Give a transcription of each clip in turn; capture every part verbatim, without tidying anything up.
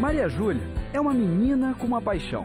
Maria Júlia é uma menina com uma paixão.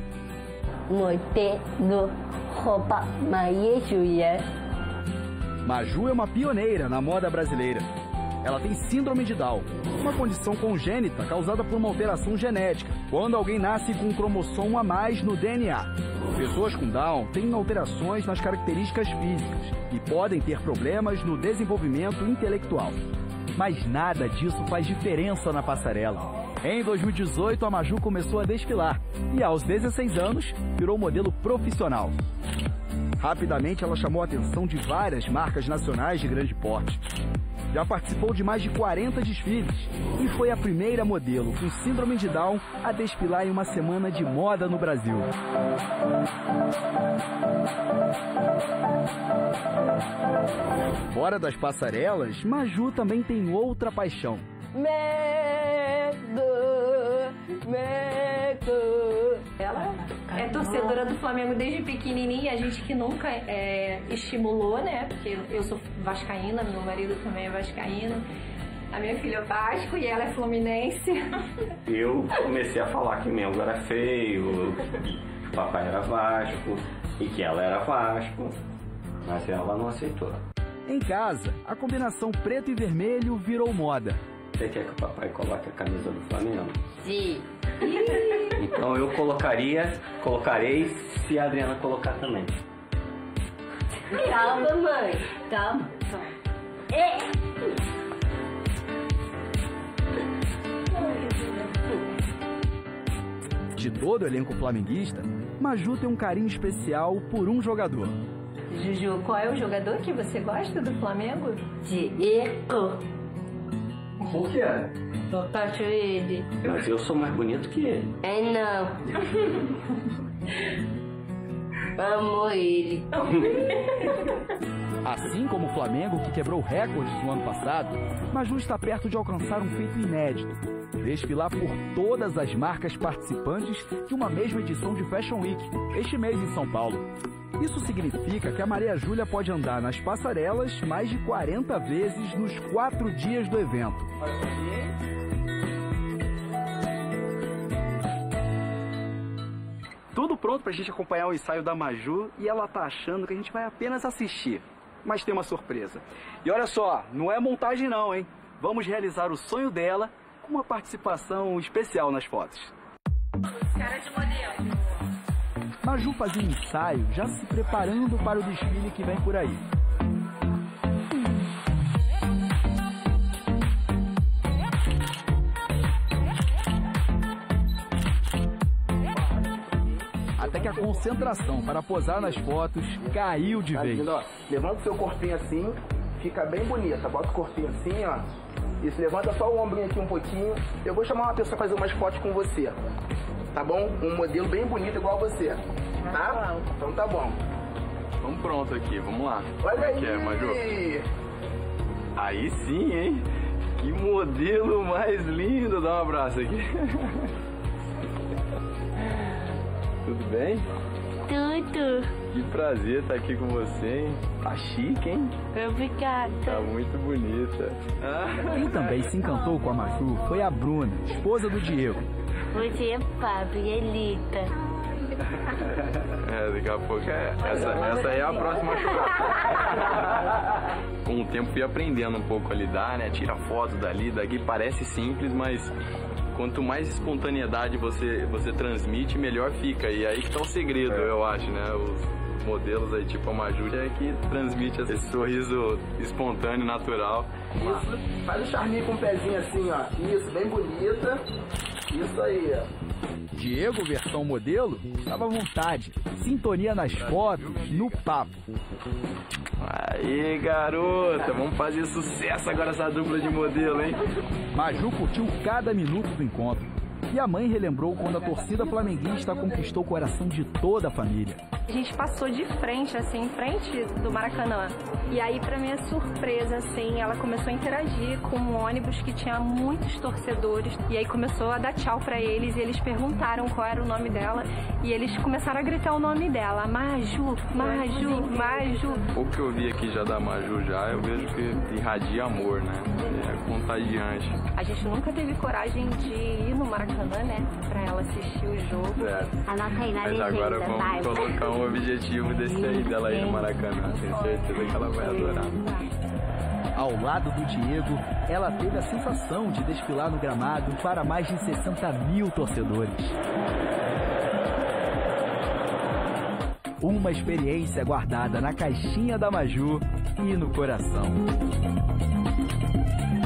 Modelo roupa Maria Júlia. Maju é uma pioneira na moda brasileira. Ela tem síndrome de Down, uma condição congênita causada por uma alteração genética, quando alguém nasce com um cromossomo a mais no D N A. Pessoas com Down têm alterações nas características físicas e podem ter problemas no desenvolvimento intelectual. Mas nada disso faz diferença na passarela. Em dois mil e dezoito, a Maju começou a desfilar e, aos dezesseis anos, virou modelo profissional. Rapidamente, ela chamou a atenção de várias marcas nacionais de grande porte. Já participou de mais de quarenta desfiles e foi a primeira modelo com síndrome de Down a desfilar em uma semana de moda no Brasil. Fora das passarelas, Maju também tem outra paixão. Medo, medo. Ela é torcedora do Flamengo desde pequenininha, a gente que nunca é, estimulou, né? Porque eu sou vascaína, meu marido também é vascaíno. A minha filha é Vasco e ela é fluminense. Eu comecei a falar que Mengo era feio, que o papai era Vasco e que ela era Vasco, mas ela não aceitou. Em casa, a combinação preto e vermelho virou moda. Você quer que o papai coloque a camisa do Flamengo? Sim. Então eu colocaria, colocarei se a Adriana colocar também. Calma, mãe. Calma. É. De todo o elenco flamenguista, Maju tem um carinho especial por um jogador. Juju, qual é o jogador que você gosta do Flamengo? Diego. Por quê? Eu acho ele. Mas eu sou mais bonito que ele. É não. Amo ele. Assim como o Flamengo, que quebrou recordes no ano passado, Maju está perto de alcançar um feito inédito: desfilar por todas as marcas participantes de uma mesma edição de Fashion Week, este mês em São Paulo. Isso significa que a Maria Júlia pode andar nas passarelas mais de quarenta vezes nos quatro dias do evento. Tudo pronto pra gente acompanhar o ensaio da Maju e ela tá achando que a gente vai apenas assistir. Mas tem uma surpresa. E olha só, não é montagem não, hein? Vamos realizar o sonho dela com uma participação especial nas fotos. Cara de modelo. Maju fazia um ensaio já se preparando para o desfile que vem por aí. Até que a concentração para posar nas fotos caiu de vez. Levanta o seu corpinho assim, fica bem bonita. Bota o corpinho assim, ó. Isso, levanta só o ombrinho aqui um pouquinho. Eu vou chamar uma pessoa para fazer umas fotos com você. Tá bom? Um modelo bem bonito igual você. Tá? Então tá bom. Vamos pronto aqui, vamos lá. Olha aí! Que é, Maju? Aí sim, hein? Que modelo mais lindo! Dá um abraço aqui. Tudo bem? Tudo. Que prazer estar aqui com você, hein? Tá chique, hein? Obrigada. Tá muito bonita. Quem também se encantou com a Maju foi a Bruna, esposa do Diego. Você é Fábio e Elita. É, daqui a pouco é, essa, essa aí é a próxima jogada. Com o tempo fui aprendendo um pouco a lidar, né? Tira foto dali, daqui, parece simples, mas quanto mais espontaneidade você, você transmite, melhor fica. E aí que tá o segredo, é. eu acho, né? Os modelos aí, tipo a Maju, é que transmite esse sorriso espontâneo, natural. Isso, faz o charminho com o pezinho assim, ó. Isso, bem bonita. Isso aí, ó. Diego, versão modelo, estava à vontade. Sintonia nas fotos, no papo. Aí, garota, vamos fazer sucesso agora essa dupla de modelo, hein? Maju curtiu cada minuto do encontro. E a mãe relembrou quando a torcida flamenguista conquistou o coração de toda a família. A gente passou de frente, assim, em frente do Maracanã. E aí, pra minha surpresa, assim, ela começou a interagir com um ônibus que tinha muitos torcedores. E aí começou a dar tchau pra eles e eles perguntaram qual era o nome dela. E eles começaram a gritar o nome dela. Maju, Maju, Maju. O que eu vi aqui já da Maju já, eu vejo que irradia amor, né? É contagiante. A gente nunca teve coragem de ir no Maracanã, né? Pra ela assistir o jogo. Certo. Anota aí na Mas legenda, agora vamos vai. colocar um objetivo desse aí dela aí no Maracanã. Tenho certeza que ela vai adorar. Ao lado do Diego, ela teve a sensação de desfilar no gramado para mais de sessenta mil torcedores. Uma experiência guardada na caixinha da Maju e no coração.